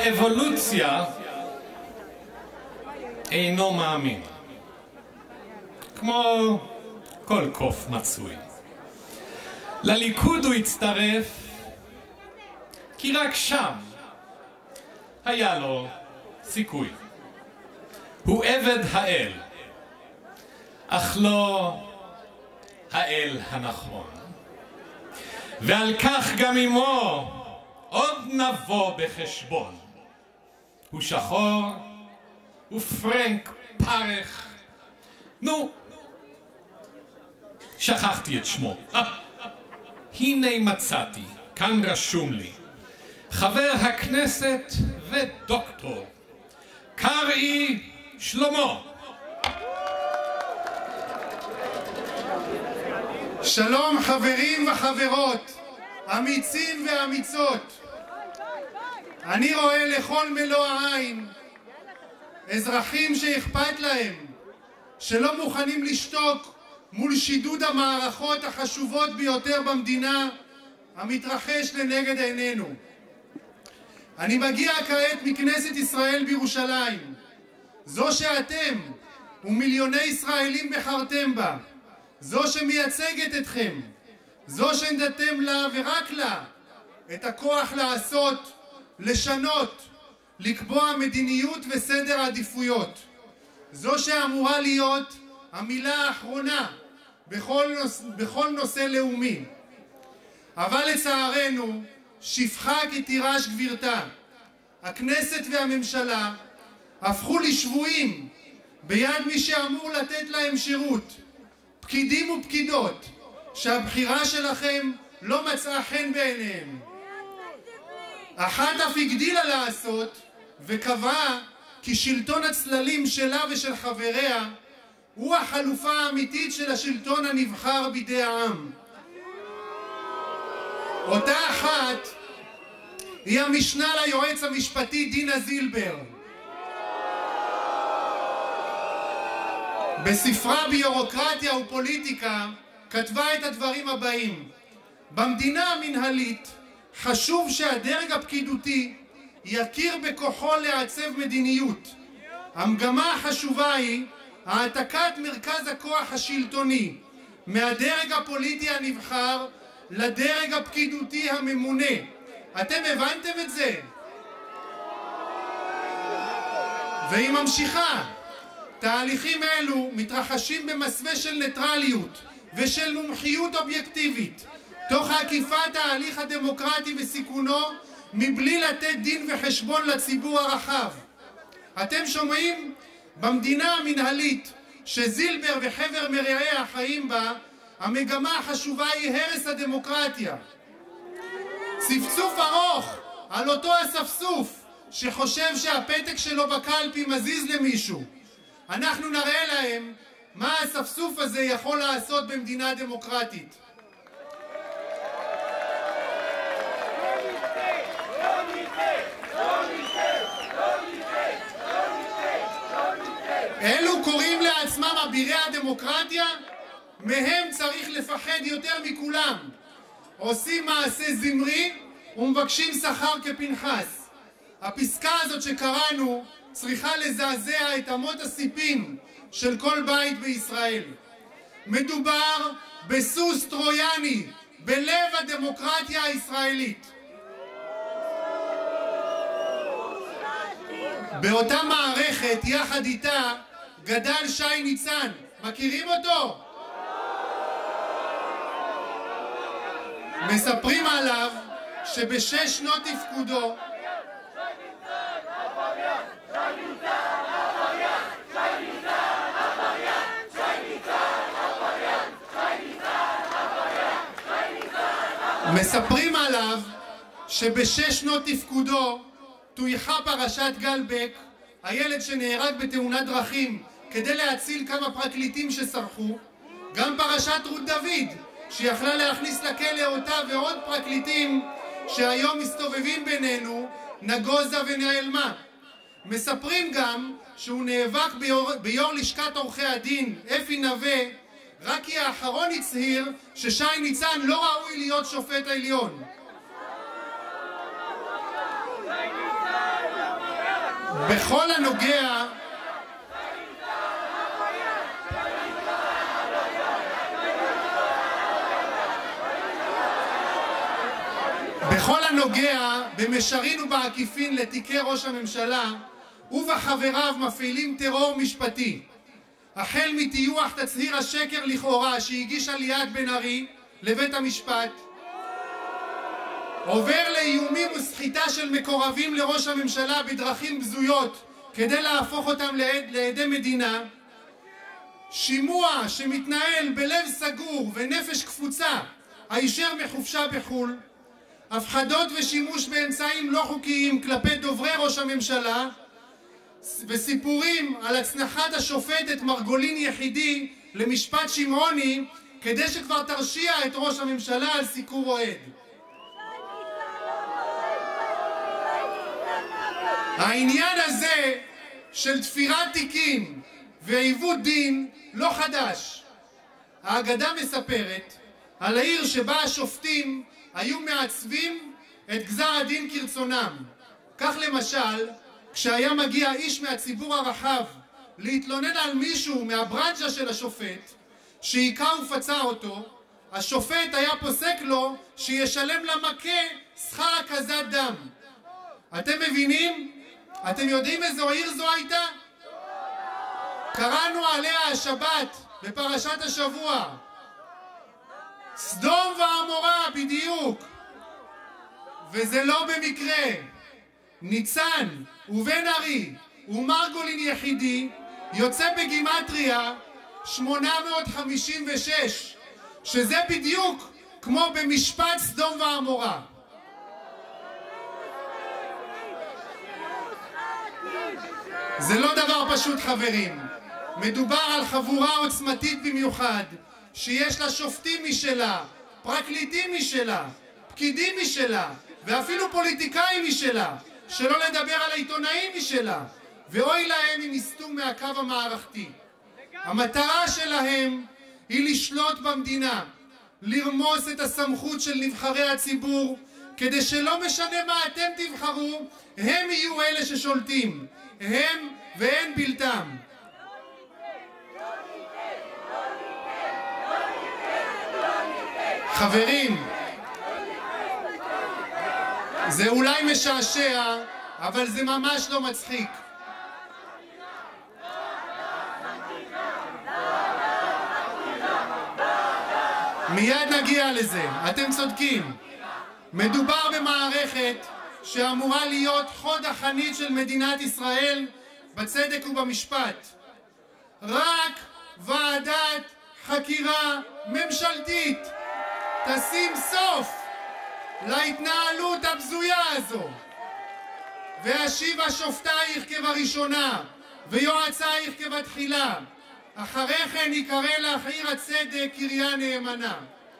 באבולוציה אינו מאמין, כמו כל קוף מצוי. לליכוד הוא הצטרף כי רק שם היה לו סיכוי. הוא עבד האל, אך לא האל הנכון, ועל כך גם עמו עוד נבוא בחשבון. הוא שחור ופרנק פרח, נו, שכחתי את שמו. הנה מצאתי, כאן רשום לי, חבר הכנסת ודוקטור קרעי שלמה. שלום חברים וחברות, אמיצים ואמיצות. אני רואה לכל מלוא העין אזרחים שאכפת להם, שלא מוכנים לשתוק מול שידוד המערכות החשובות ביותר במדינה המתרחש לנגד עינינו. אני מגיע כעת מכנסת ישראל בירושלים, זו שאתם ומיליוני ישראלים בחרתם בה, זו שמייצגת אתכם, זו שנתתם לה ורק לה את הכוח לעשות, לשנות, לקבוע מדיניות וסדר עדיפויות, זו שאמורה להיות המילה האחרונה בכל נושא לאומי. אבל לצערנו שפחה כתירש גבירתה. הכנסת והממשלה הפכו לשבויים ביד מי שאמור לתת להם שירות, פקידים ופקידות שהבחירה שלכם לא מצאה חן בעיניהם. אחת אף הגדילה לעשות וקבעה כי שלטון הצללים שלה ושל חבריה הוא החלופה האמיתית של השלטון הנבחר בידי העם. אותה אחת היא המשנה ליועץ המשפטי דינה זילבר. בספרה ביורוקרטיה ופוליטיקה כתבה את הדברים הבאים: במדינה המנהלית חשוב שהדרג הפקידותי יכיר בכוחו לעצב מדיניות. המגמה החשובה היא העתקת מרכז הכוח השלטוני מהדרג הפוליטי הנבחר לדרג הפקידותי הממונה. אתם הבנתם את זה? והיא ממשיכה: תהליכים אלו מתרחשים במסווה של ניטרליות ושל מומחיות אובייקטיבית, תוך עקיפת ההליך הדמוקרטי וסיכונו, מבלי לתת דין וחשבון לציבור הרחב. אתם שומעים? במדינה המנהלית שזילבר וחבר מרעיה חיים בה, המגמה החשובה היא הרס הדמוקרטיה. צפצוף ארוך על אותו אספסוף שחושב שהפתק שלו בקלפי מזיז למישהו. אנחנו נראה להם מה האספסוף הזה יכול לעשות במדינה דמוקרטית. אלו קוראים לעצמם אבירי הדמוקרטיה, מהם צריך לפחד יותר מכולם. עושים מעשה זמרי ומבקשים שכר כפנחס. הפסקה הזאת שקראנו צריכה לזעזע את אמות הסיפים של כל בית בישראל. מדובר בסוס טרויאני בלב הדמוקרטיה הישראלית. באותה מערכת יחד איתה גדל שי ניצן. מכירים אותו? מספרים עליו שבשש שנות תפקודו טויחה פרשת גלבק, הילד שנהרג בתאונת דרכים כדי להציל כמה פרקליטים שסרחו, גם פרשת רות דוד שיכלה להכניס לכלא אותה ועוד פרקליטים שהיום מסתובבים בינינו, נגוזה ונעלמה. מספרים גם שהוא נאבק ביו"ר לשכת עורכי הדין אפי נווה רק כי האחרון הצהיר ששי ניצן לא ראוי להיות שופט עליון. בכל הנוגע במישרין ובעקיפין לתיקי ראש הממשלה, הוא וחבריו מפעילים טרור משפטי. החל מטיוח תצהיר השקר לכאורה שהגישה ליאת בן ארי לבית המשפט, עובר לאיומים וסחיטה של מקורבים לראש הממשלה בדרכים בזויות כדי להפוך אותם לעדי מדינה, שימוע שמתנהל בלב סגור ונפש קפוצה הישר מחופשה בחול, הפחדות ושימוש באמצעים לא חוקיים כלפי דוברי ראש הממשלה, וסיפורים על הצנחת השופטת מרגולין יחידי למשפט שמעוני כדי שכבר תרשיע את ראש הממשלה על סיקור אוהד. העניין הזה של תפירת תיקים ועיוות דין לא חדש. האגדה מספרת על העיר שבה השופטים היו מעצבים את גזר הדין כרצונם. כך למשל, כשהיה מגיע איש מהציבור הרחב להתלונן על מישהו מהברנצ'ה של השופט שהיכה ופצע אותו, השופט היה פוסק לו שישלם למכה שכר הקזת דם. אתם מבינים? אתם יודעים איזו עיר זו הייתה? קראנו עליה השבת בפרשת השבוע. סדום ועמורה בדיוק. וזה לא במקרה. ניצן ובן ארי ומרגולין יחידי יוצא בגימטריה 856, שזה בדיוק כמו במשפט סדום ועמורה. זה לא דבר פשוט, חברים. מדובר על חבורה עוצמתית במיוחד, שיש לה שופטים משלה, פרקליטים משלה, פקידים משלה, ואפילו פוליטיקאים משלה, שלא לדבר על העיתונאים משלה, ואוי להם אם יסטו מהקו המערכתי. המטרה שלהם היא לשלוט במדינה, לרמוס את הסמכות של נבחרי הציבור, כדי שלא משנה מה אתם תבחרו, הם יהיו אלה ששולטים, הם ואין בלתם. חברים, זה אולי משעשע, אבל זה ממש לא מצחיק. מיד נגיע לזה, אתם צודקים. מדובר במערכת שאמורה להיות חוד החנית של מדינת ישראל בצדק ובמשפט. רק ועדת חקירה ממשלתית תשים סוף להתנהלות הבזויה הזו, והשיבה שופטייך כבראשונה ויועצייך כבתחילה, אחרי כן יקרא לך עיר הצדק קריה נאמנה.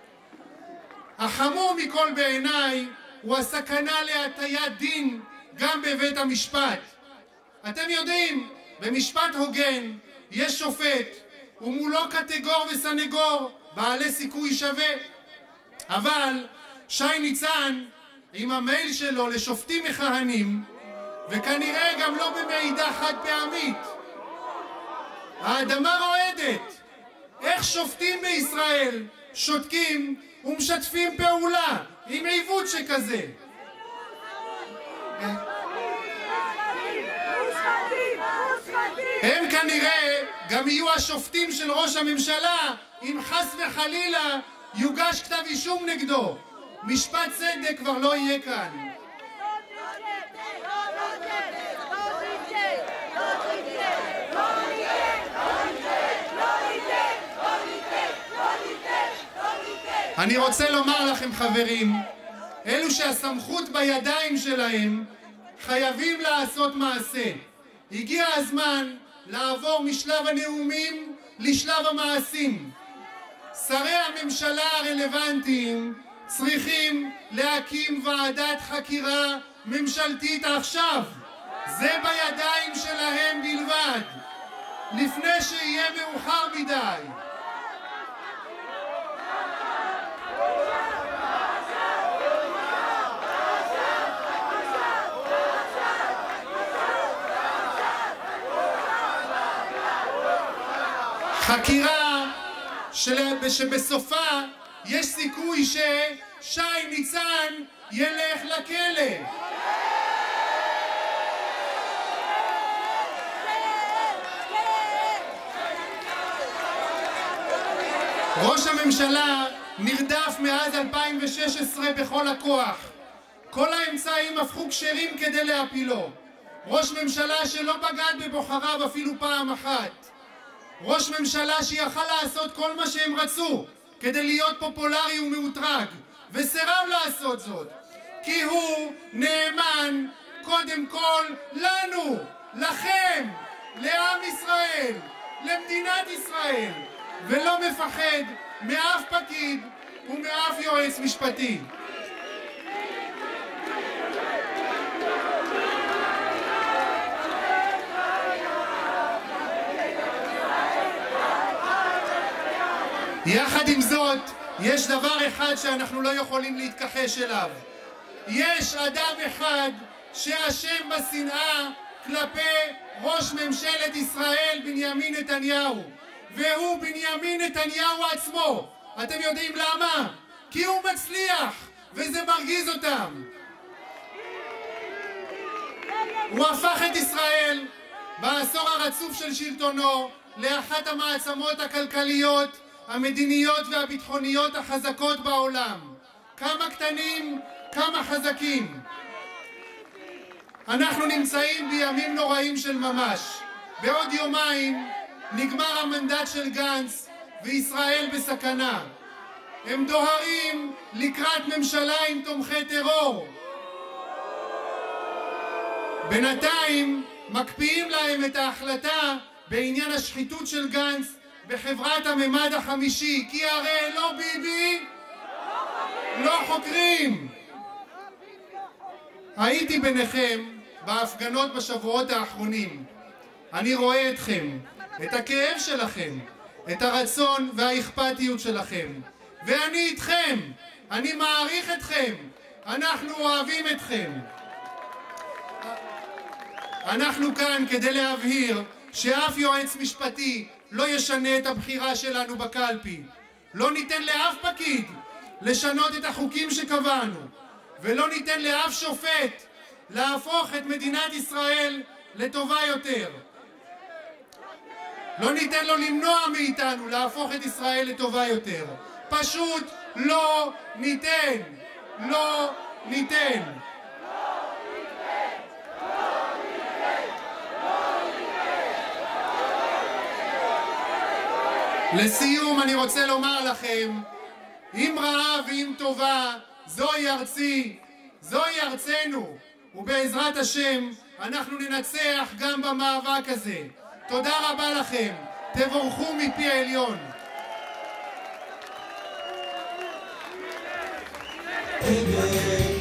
החמור מכל בעיניי הוא הסכנה להטיית דין גם בבית המשפט. אתם יודעים, במשפט הוגן יש שופט ומולו קטגור וסנגור בעלי סיכוי שווה. אבל שי ניצן עם המייל שלו לשופטים מכהנים, וכנראה גם לא במידע חד פעמית, האדמה רועדת. איך שופטים בישראל שותקים ומשתפים פעולה עם עיוות שכזה? הם כנראה גם יהיו השופטים של ראש הממשלה אם חס וחלילה יוגש כתב אישום נגדו. משפט צדק כבר לא יהיה כאן. אני רוצה לומר לכם, חברים, אלו שהסמכות בידיים שלהם חייבים לעשות מעשה. הגיע הזמן לעבור משלב הנאומים לשלב המעשים. שרי הממשלה הרלוונטיים צריכים להקים ועדת חקירה ממשלתית עכשיו. זה בידיים שלהם בלבד, לפני שיהיה מאוחר מדי. חקירה שבסופה יש סיכוי ששי ניצן ילך לכלא. ראש הממשלה נרדף מאז 2016 בכל הכוח. כל האמצעים הפכו כשרים כדי להפילו. ראש ממשלה שלא בגד בבוחריו אפילו פעם אחת. ראש ממשלה שיכל לעשות כל מה שהם רצו כדי להיות פופולרי ומאותרג, וסירב לעשות זאת, כי הוא נאמן קודם כל לנו, לכם, לעם ישראל, למדינת ישראל, ולא מפחד מאף פקיד ומאף יועץ משפטי. יחד עם זאת, יש דבר אחד שאנחנו לא יכולים להתכחש אליו. יש אדם אחד שאשם בשנאה כלפי ראש ממשלת ישראל בנימין נתניהו, והוא בנימין נתניהו עצמו. אתם יודעים למה? כי הוא מצליח, וזה מרגיז אותם. הוא הפך את ישראל בעשור הרצוף של שלטונו לאחת המעצמות הכלכליות, המדיניות והביטחוניות החזקות בעולם. כמה קטנים, כמה חזקים. אנחנו נמצאים בימים נוראים של ממש. בעוד יומיים נגמר המנדט של גנץ וישראל בסכנה. הם דוהרים לקראת ממשלה עם תומכי טרור. בינתיים מקפיאים להם את ההחלטה בעניין השחיתות של גנץ בחברת הממד החמישי, כי הרי לא ביבי, לא חוקרים. הייתי ביניכם בהפגנות בשבועות האחרונים. אני רואה אתכם, את הכאב שלכם, את הרצון והאכפתיות שלכם. ואני איתכם, אני מעריך אתכם, אנחנו אוהבים אתכם. אנחנו כאן כדי להבהיר שאף יועץ משפטי לא ישנה את הבחירה שלנו בקלפי. לא ניתן לאף פקיד לשנות את החוקים שקבענו, ולא ניתן לאף שופט להפוך את מדינת ישראל לטובה יותר. לא ניתן לו למנוע מאיתנו להפוך את ישראל לטובה יותר. פשוט לא ניתן. לא ניתן. לסיום אני רוצה לומר לכם, אם רעה ואם טובה, זוהי ארצי, זוהי ארצנו, ובעזרת השם אנחנו ננצח גם במאבק הזה. תודה רבה לכם, תבורכו מפי העליון.